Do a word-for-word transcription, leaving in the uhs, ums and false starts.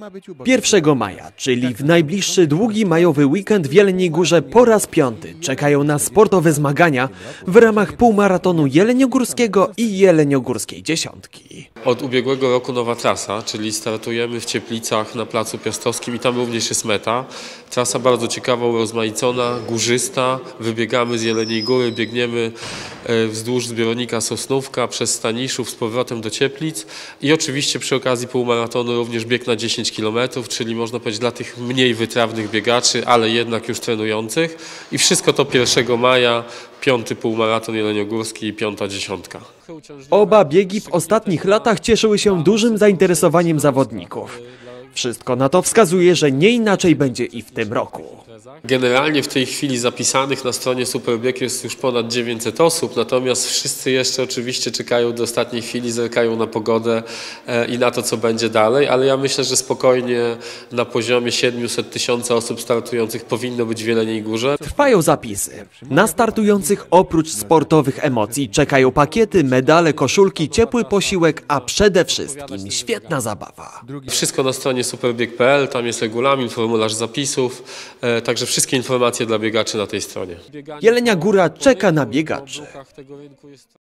pierwszego maja, czyli w najbliższy długi majowy weekend w Jeleniej Górze po raz piąty czekają nas sportowe zmagania w ramach półmaratonu jeleniogórskiego i jeleniogórskiej dziesiątki. Od ubiegłego roku nowa trasa, czyli startujemy w Cieplicach na Placu Piastowskim i tam również jest meta. Trasa bardzo ciekawa, urozmaicona, górzysta. Wybiegamy z Jeleniej Góry, biegniemy wzdłuż zbiornika Sosnówka przez Staniszów z powrotem do Cieplic i oczywiście przy okazji półmaratonu również bieg na dziesięć kilometrów, czyli można powiedzieć dla tych mniej wytrawnych biegaczy, ale jednak już trenujących. I wszystko to pierwszego maja, piąty półmaraton jeleniogórski i piąta dziesiątka. Oba biegi w ostatnich latach cieszyły się dużym zainteresowaniem zawodników. Wszystko na to wskazuje, że nie inaczej będzie i w tym roku. Generalnie w tej chwili zapisanych na stronie Superbieg jest już ponad dziewięćset osób, natomiast wszyscy jeszcze oczywiście czekają do ostatniej chwili, zerkają na pogodę i na to, co będzie dalej, ale ja myślę, że spokojnie na poziomie siedmiuset tysięcy osób startujących powinno być w Jeleniej Górze. Trwają zapisy. Na startujących oprócz sportowych emocji czekają pakiety, medale, koszulki, ciepły posiłek, a przede wszystkim świetna zabawa. Wszystko na stronie superbieg kropka p l, tam jest regulamin, formularz zapisów, także wszystkie informacje dla biegaczy na tej stronie. Jelenia Góra czeka na biegaczy.